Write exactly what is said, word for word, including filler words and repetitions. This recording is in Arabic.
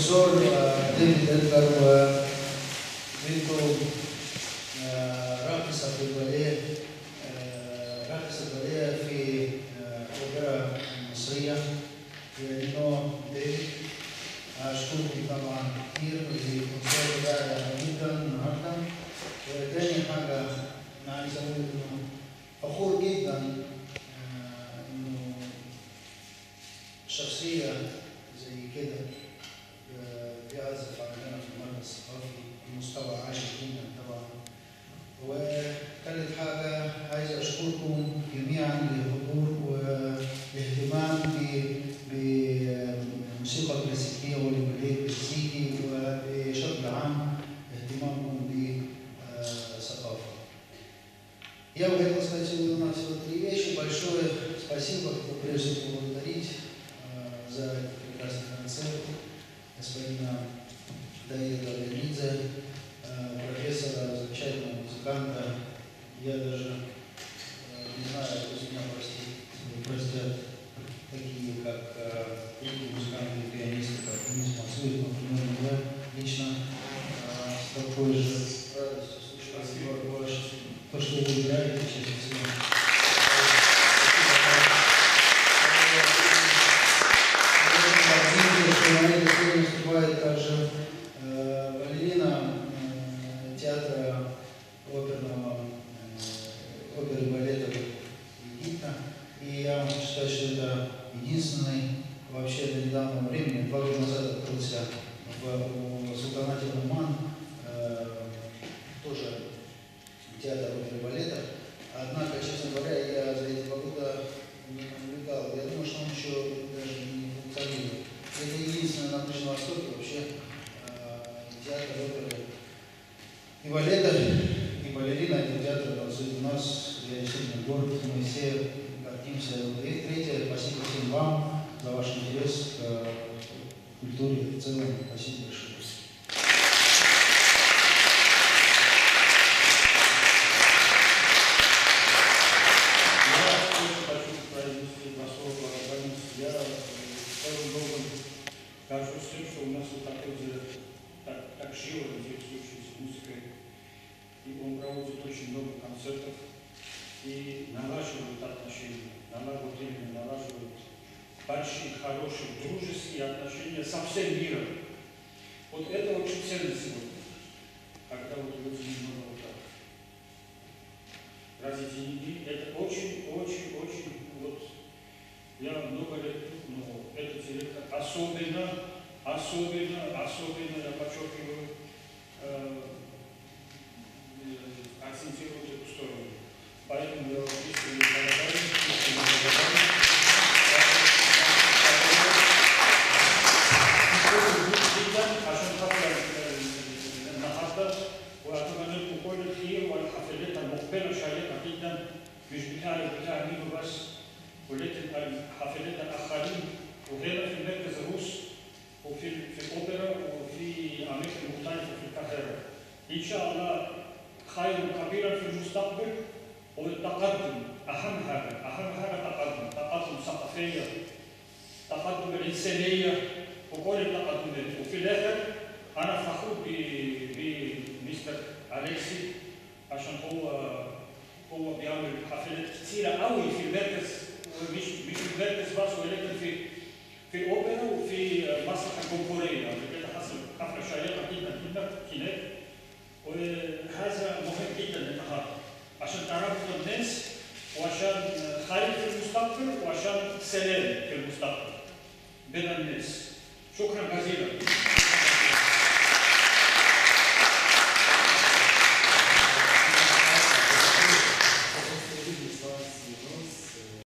البروفيسور ديفيد إدغار وبنته راقصة في الباليه راقصة باليه في أوبرا مصرية لأنه ديفيد. أشكركم طبعا كثير للكونسيرت بتاعنا جدا النهارده. وتاني حاجة أنا عايز أقول إنه فخور جدا إنه شخصية زي كده بيعزف عندنا في المركز الثقافي بمستوى عالي جدا طبعا. وثالث حاجة عايز أشكركم جميعا للحضور والاهتمام بالموسيقى الكلاسيكية والباليه الكلاسيكي وبشكل عام اهتمامكم بالثقافة. Я бы хотел сказать у нас вот три вещи. Большое спасибо, кто прежде всего поблагодарить э, за этот прекрасный концерт господина Давида Леонидзе, э, профессора, замечательного музыканта. Я даже э, не знаю, пусть меня простит, простят такие, как э, другие музыканты и пианисты, как Денис Мансуев, например, я лично э, с такой же радостью слушаю ваш то, что вы играете, честно всего. На этой сцене выступает также э, балерина э, театра оперного, э, оперы и балета Египта. И я считаю, что это единственный вообще до недавнего времени, два года назад открылся в, в султанате Оман, э, тоже театр оперы и балета. Однако, честно говоря, я за эти два года не наблюдал. Я думаю, что он еще даже не функционирует. Это единственное на Ближнем Востоке вообще э, театр оперы и балета, и балерина. Это театр танцует у нас. Я действительно горд, мы все гордимся. И третье, спасибо всем вам за ваш интерес к культуре в целом. Спасибо большое. Кажется, что у нас вот такой же, так, так живо интересующийся музыкой, и он проводит очень много концертов и налаживает отношения, налаживает именно, налаживает большие, хорошие, дружеские отношения со всем миром. Вот это очень ценно сегодня, когда вот люди немного вот так. Разъединены, это очень, очень, очень, вот, я много лет, ну, это директор, особенно, особенно, особенно, я подчеркиваю, э, акцентирую эту сторону. Поэтому я искренне благодарен, искренне благодарен. عشان خاطر النهارده واعتقد انكم كل خير والحفلات المقبله شيقه جدا مش بتاع بتاع ميدو بس ولكن الحفلات الاخرين وهنا في المركز الروس وفي في الاوبرا وفي اماكن مختلفه في القاهره. ان شاء الله خير كبير في المستقبل والتقدم اهم حاجه اهم حاجه تقدم تقدم ثقافيه تقدم الانسانيه وكل التقدمات. وفي الاخر انا فخور بمستر أليكسي عشان هو هو بيعمل حفلات كثيره قوي في المركز ومش مش في المركز بس ولكن في في الاوبرا وفي مسرح الجمهوريه. قبل كده حصل حفله شيقه جدا جدا هناك وهذا مهم جدا النهارده عشان تعرفوا الناس وعشان خير في المستقبل وعشان سلام في المستقبل بين الناس. شكرا جزيلا.